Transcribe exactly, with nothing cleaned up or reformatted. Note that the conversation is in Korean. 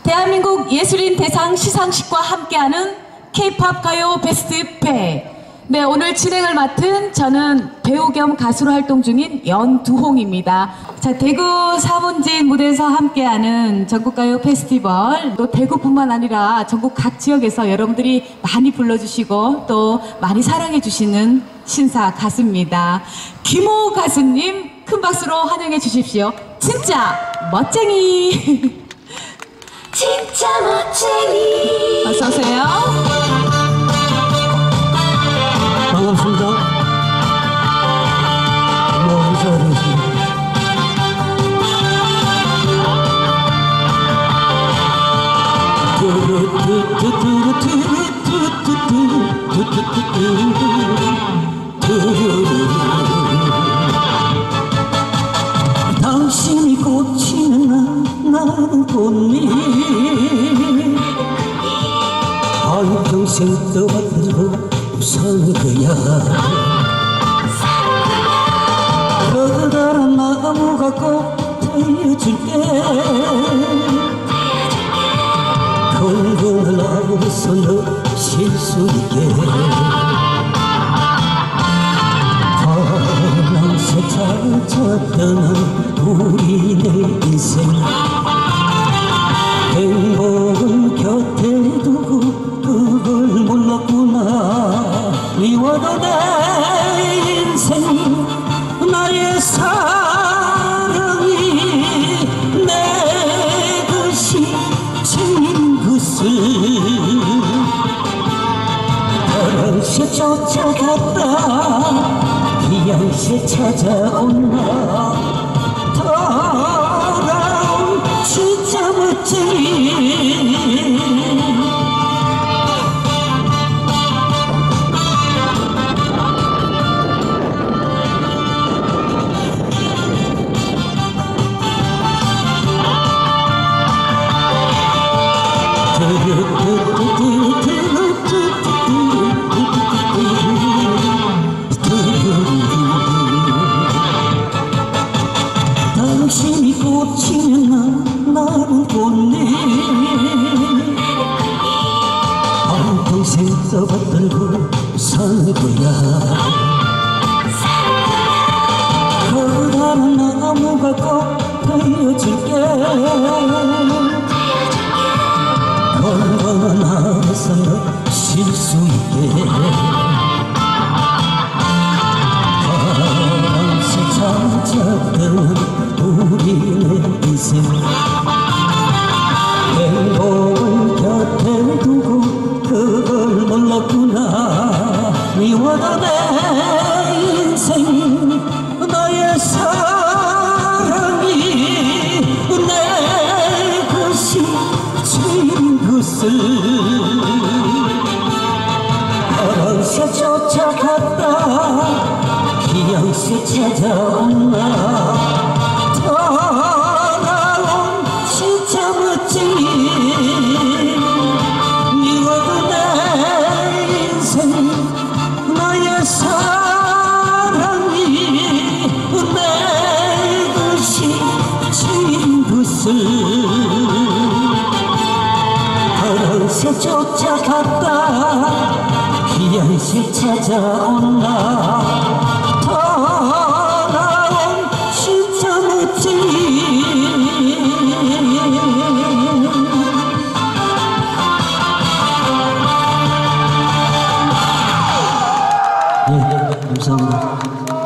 대한민국 예술인 대상 시상식과 함께하는 K-팝 가요 베스트 백. 네, 오늘 진행을 맡은 저는 배우 겸 가수로 활동 중인 연두홍입니다. 자, 대구 사문진 무대에서 함께하는 전국가요 페스티벌, 또 대구뿐만 아니라 전국 각 지역에서 여러분들이 많이 불러주시고 또 많이 사랑해주시는 신사 가수입니다. 김호 가수님 큰 박수로 환영해 주십시오. 진짜 멋쟁이. 진짜 멋쟁이. 어서오세요. 반갑습니다. 너무 잘하시네. 당신이 꽂히는 나는 꽃잎 한평생 떠받들고 사는 거야. 커다란 나무가 꼭 되어줄게. 건강을 아우러서 너 쉴 수 있게. 바람새 찾았던 우리네 인생 행복은 곁에 두고 그걸 몰랐구나. 미워도 내 인생 나의 사랑이 내 것이 진 것을 바람새 쫓아갔다 기양새 찾아온다. 돌아온 진짜 멋쟁이. 당신이 꽂히면 나는 꽃잎 한평생 떠받들고 사는 거야. 커다란 나무가 꼭 되어줄게. 건강한 하루에서 너 쉴 수 있게. 바람새 찾았던 우리네 인생 행복은 곁에 두고 그걸 몰랐구나. 미워도 내 인생 나의 사랑이 내 것이 진 것을 바람새 쫓아갔다 기양새 찾아온다. 돌아온 진짜 멋쟁이. 미워도 내 인생 나의 사랑이 내 것이 진 것을 바람새 쫓아갔다 기양새 찾아온다. 돌아온 진짜 멋쟁이. 네, 감사합니다.